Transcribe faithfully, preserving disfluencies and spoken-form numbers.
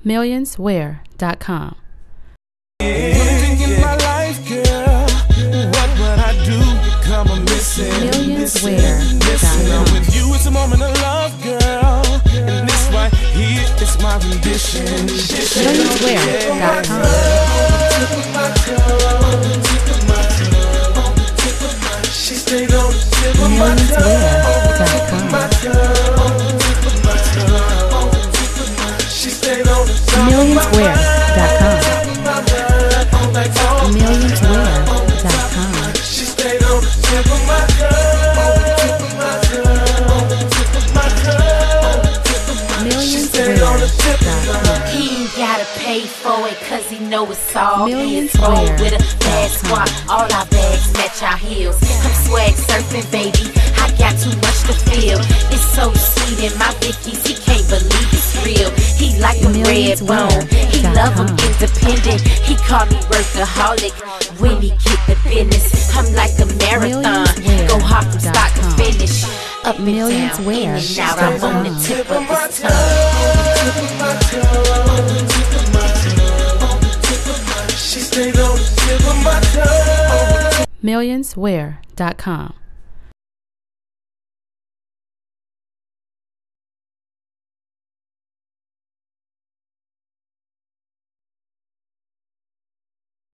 millionswear dot com. millionswear dot com. With you it's a moment of love, girl, and this right here is my rendition. millionswear dot com. She stayed on the tip of my millionswear dot com. She stayed on the millionswear dot com. millionswear dot com. She stayed on the tip of my millionswear dot com. He ain't gotta pay for it cause he know it's all his. millionswear Roll with a bad squad, all our bags match our heels. I'm swag surfing, baby, I got too much to feel. It's so sweet in my Vickies, he can't believe it's real. He like a red bone, he love him independent. He call me workaholic when he get the business. I'm like a marathon, go hard from start to finish. Up and down, in and out, I'm on the tip of his tongue. She stayed on the tip of my tongue. millionswear dot com.